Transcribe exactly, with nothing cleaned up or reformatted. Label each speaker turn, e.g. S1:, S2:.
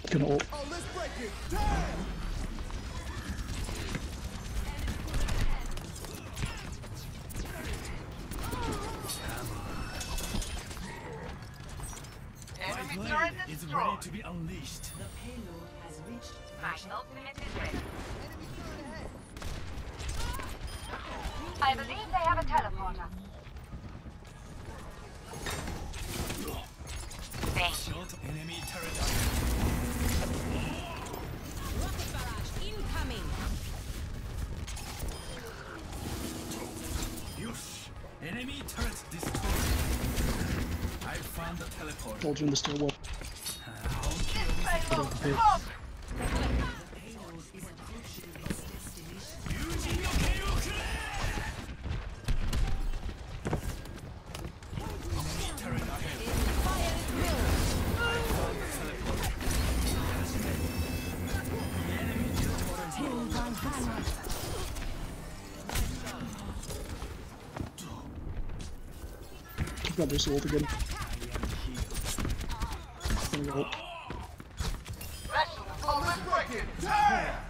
S1: Gonna ult.
S2: Oh, let's break it. Damn!
S3: Enemy
S4: My
S3: turret
S4: blade is
S3: destroyed.
S4: ready to be unleashed.
S5: The payload has reached.
S3: My ultimate is ready.
S2: Enemy turret ahead.
S3: I believe they have a teleporter. Thank you.
S4: Short enemy turret.
S5: Rocket barrage incoming.
S4: Yush! Enemy turret destroyed. I found the teleport.
S1: Told you in the stairwell.
S3: Payload
S1: Okay.
S3: up!
S5: Payload is approaching its destination.
S4: Yuji no Keokure! Enemy turret ahead.
S5: Fire at will.
S4: I found the teleport. Enemy teleporter is
S5: Till Valhalla.
S1: Keep that this ult again.
S4: I am healed.
S1: Gonna go ult.
S3: Vessel
S2: Oh, let's break it. Damn!